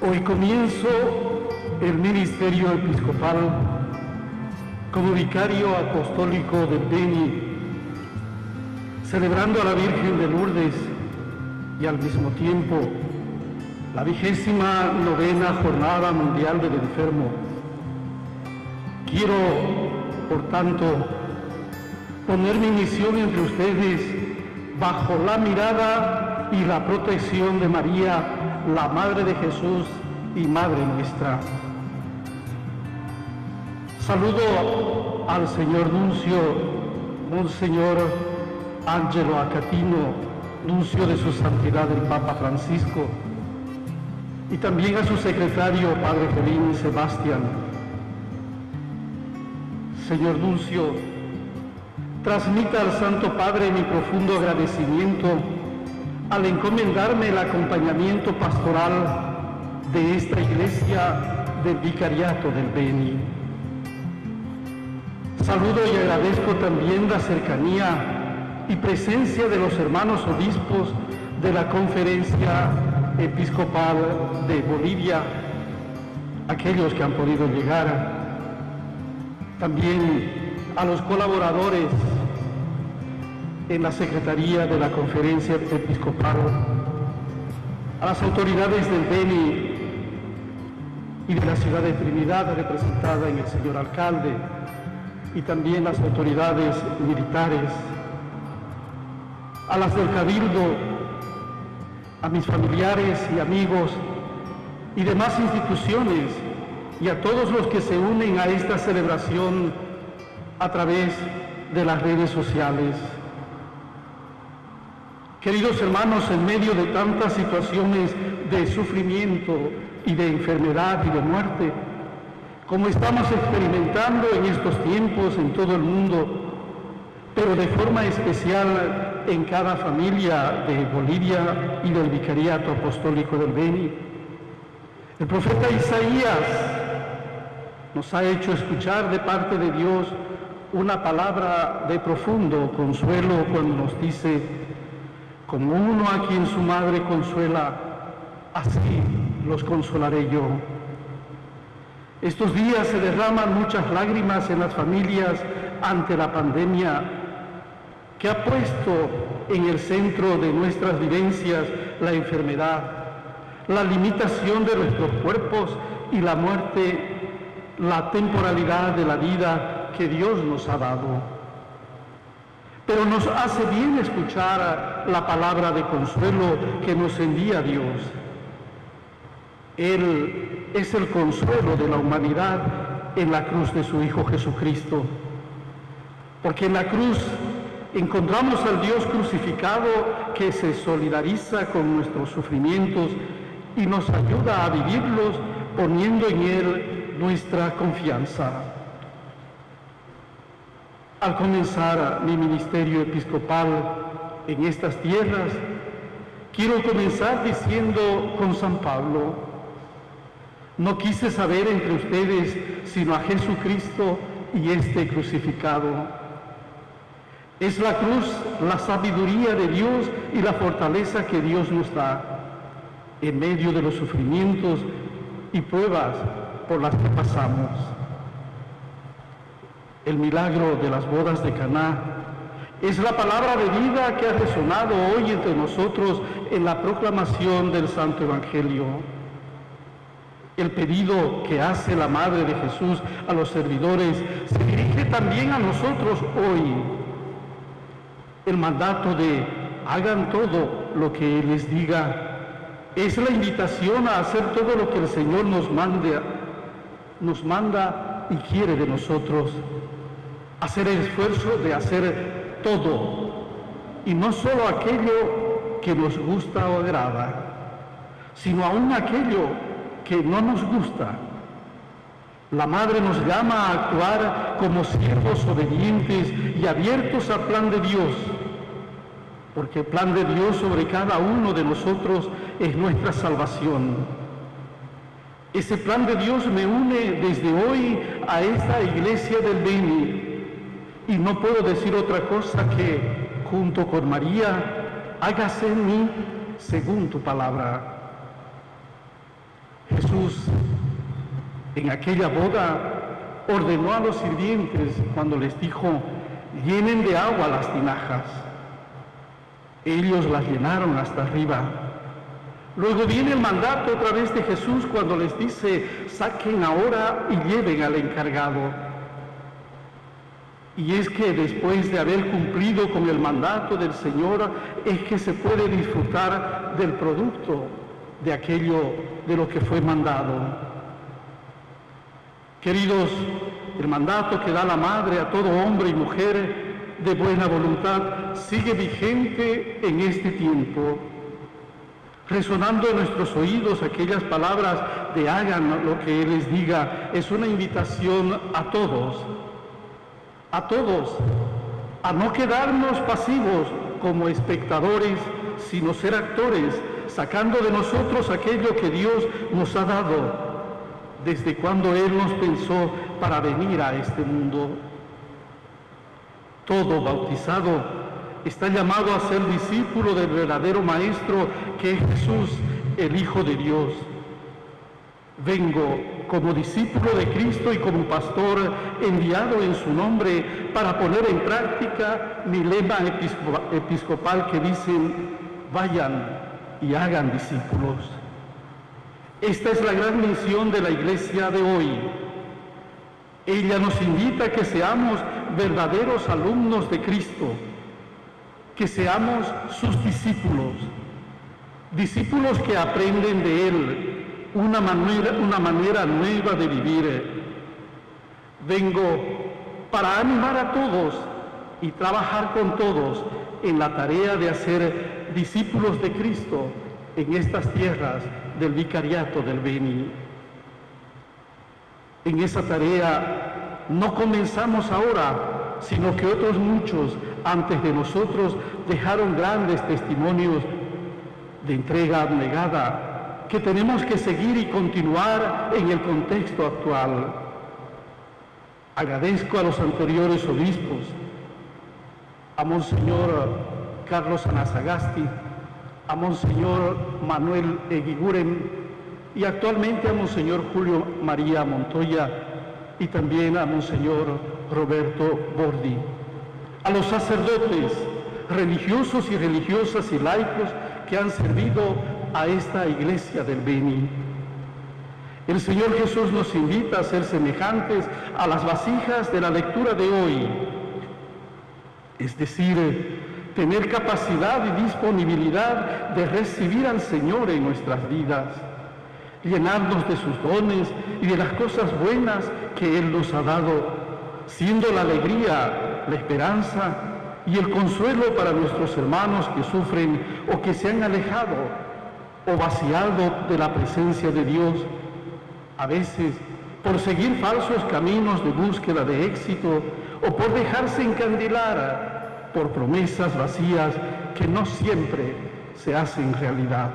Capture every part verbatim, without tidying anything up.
Hoy comienzo el ministerio episcopal como vicario apostólico del Beni, celebrando a la Virgen de Lourdes y al mismo tiempo la vigésima novena Jornada Mundial del Enfermo. Quiero, por tanto, poner mi misión entre ustedes bajo la mirada y la protección de María, la Madre de Jesús y Madre nuestra. Saludo al señor nuncio, Monseñor Ángelo Acatino, nuncio de su Santidad el Papa Francisco, y también a su secretario, Padre Jovín Sebastián. Señor nuncio, transmita al Santo Padre mi profundo agradecimiento al encomendarme el acompañamiento pastoral de esta iglesia del Vicariato del Beni. Saludo y agradezco también la cercanía y presencia de los hermanos obispos de la Conferencia Episcopal de Bolivia, aquellos que han podido llegar, también a los colaboradores en la Secretaría de la Conferencia Episcopal, a las autoridades del Beni y de la ciudad de Trinidad, representada en el señor alcalde, y también las autoridades militares, a las del Cabildo, a mis familiares y amigos y demás instituciones, y a todos los que se unen a esta celebración a través de las redes sociales. Queridos hermanos, en medio de tantas situaciones de sufrimiento y de enfermedad y de muerte, como estamos experimentando en estos tiempos en todo el mundo, pero de forma especial en cada familia de Bolivia y del Vicariato Apostólico del Beni, el profeta Isaías nos ha hecho escuchar de parte de Dios una palabra de profundo consuelo cuando nos dice: como uno a quien su madre consuela, así los consolaré yo. Estos días se derraman muchas lágrimas en las familias ante la pandemia que ha puesto en el centro de nuestras vivencias la enfermedad, la limitación de nuestros cuerpos y la muerte, la temporalidad de la vida que Dios nos ha dado. Pero nos hace bien escuchar la palabra de consuelo que nos envía Dios. Él es el consuelo de la humanidad en la cruz de su Hijo Jesucristo. Porque en la cruz encontramos al Dios crucificado que se solidariza con nuestros sufrimientos y nos ayuda a vivirlos poniendo en Él nuestra confianza. Al comenzar mi ministerio episcopal en estas tierras, quiero comenzar diciendo con San Pablo: no quise saber entre ustedes sino a Jesucristo y este crucificado. Es la cruz, la sabiduría de Dios y la fortaleza que Dios nos da en medio de los sufrimientos y pruebas por las que pasamos. El milagro de las bodas de Caná es la palabra de vida que ha resonado hoy entre nosotros en la proclamación del Santo Evangelio. El pedido que hace la Madre de Jesús a los servidores se dirige también a nosotros hoy. El mandato de hagan todo lo que Él les diga es la invitación a hacer todo lo que el Señor nos manda, nos manda y quiere de nosotros. Hacer el esfuerzo de hacer todo, y no solo aquello que nos gusta o agrada, sino aún aquello que no nos gusta. La Madre nos llama a actuar como siervos obedientes y abiertos al plan de Dios, porque el plan de Dios sobre cada uno de nosotros es nuestra salvación. Ese plan de Dios me une desde hoy a esta iglesia del Beni, y no puedo decir otra cosa que, junto con María, hágase en mí según tu palabra. Jesús Jesús en aquella boda ordenó a los sirvientes cuando les dijo: llenen de agua las tinajas. Ellos las llenaron hasta arriba. Luego viene el mandato otra vez de Jesús cuando les dice: saquen ahora y lleven al encargado. Y es que después de haber cumplido con el mandato del Señor, es que se puede disfrutar del producto de aquello de lo que fue mandado. Queridos, el mandato que da la madre a todo hombre y mujer de buena voluntad sigue vigente en este tiempo, resonando en nuestros oídos aquellas palabras de hagan lo que Él les diga. Es una invitación a todos, a todos, a no quedarnos pasivos como espectadores, sino ser actores, sacando de nosotros aquello que Dios nos ha dado desde cuando Él nos pensó para venir a este mundo. Todo bautizado está llamado a ser discípulo del verdadero Maestro, que es Jesús, el Hijo de Dios. Vengo como discípulo de Cristo y como pastor enviado en su nombre para poner en práctica mi lema episcopal que dice: vayan y hagan discípulos. Esta es la gran misión de la Iglesia de hoy. Ella nos invita a que seamos verdaderos alumnos de Cristo, que seamos sus discípulos, discípulos que aprenden de Él una manera, una manera nueva de vivir. Vengo para animar a todos y trabajar con todos en la tarea de hacer discípulos de Cristo en estas tierras del Vicariato del Beni. En esa tarea no comenzamos ahora, sino que otros muchos antes de nosotros dejaron grandes testimonios de entrega abnegada que tenemos que seguir y continuar en el contexto actual. Agradezco a los anteriores obispos, a Monseñor Carlos Anasagasti, a Monseñor Manuel Eguiguren y actualmente a Monseñor Julio María Montoya y también a Monseñor Roberto Bordi, a los sacerdotes, religiosos y religiosas y laicos que han servido a esta Iglesia del Beni. El Señor Jesús nos invita a ser semejantes a las vasijas de la lectura de hoy, es decir, tener capacidad y disponibilidad de recibir al Señor en nuestras vidas, llenarnos de sus dones y de las cosas buenas que Él nos ha dado, siendo la alegría, la esperanza y el consuelo para nuestros hermanos que sufren o que se han alejado o vaciado de la presencia de Dios, a veces por seguir falsos caminos de búsqueda de éxito o por dejarse encandilar por promesas vacías que no siempre se hacen realidad.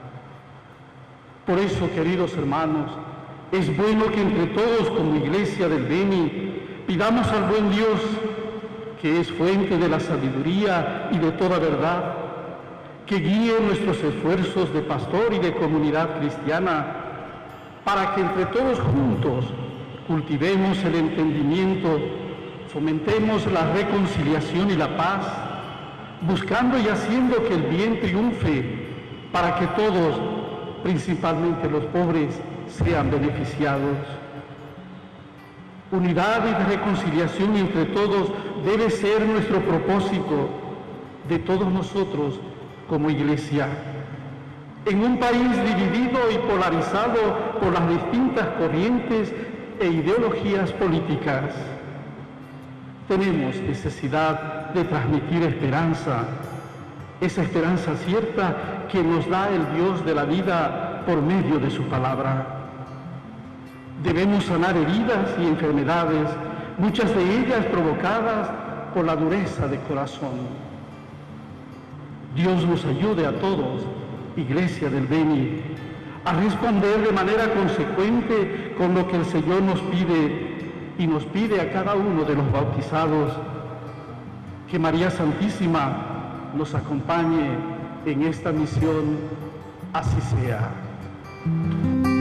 Por eso, queridos hermanos, es bueno que entre todos como Iglesia del Beni pidamos al buen Dios, que es fuente de la sabiduría y de toda verdad, que guíe nuestros esfuerzos de pastor y de comunidad cristiana, para que entre todos juntos cultivemos el entendimiento, fomentemos la reconciliación y la paz, buscando y haciendo que el bien triunfe, para que todos, principalmente los pobres, sean beneficiados. Unidad y reconciliación entre todos debe ser nuestro propósito de todos nosotros como Iglesia. En un país dividido y polarizado por las distintas corrientes e ideologías políticas, tenemos necesidad de transmitir esperanza, esa esperanza cierta que nos da el Dios de la vida por medio de su palabra. Debemos sanar heridas y enfermedades, muchas de ellas provocadas por la dureza de corazón. Dios nos ayude a todos, Iglesia del Beni, a responder de manera consecuente con lo que el Señor nos pide y nos pide a cada uno de los bautizados. Que María Santísima nos acompañe en esta misión, así sea.